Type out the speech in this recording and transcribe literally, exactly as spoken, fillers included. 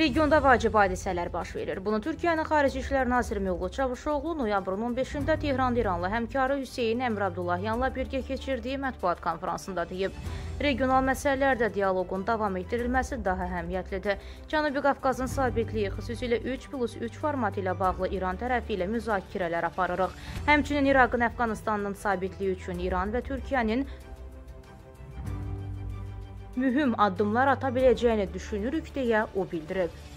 Regionda vacib hadisələr baş verir. Bunu Türkiyənin Xarici İşlər Naziri Çavuşoğlu noyabrın on beşində Tehranda İranlı həmkarı Hüseyin Əmrabdullahyanla birgə keçirdiyi mətbuat konferansında deyib. Regional məsələlərdə dialoqun davam etdirilməsi daha əhəmiyyətlidir. Cənubi Qafqazın sabitliyi, xüsusilə üç plus üç formatı ilə bağlı İran tərəfi ilə müzakirələr aparırıq. Həmçinin İraqın, Əfqanistanın sabitliyi üçün İran və Türkiyənin mühüm addımlar ata biləcəyini düşünürük deyə o bildirib.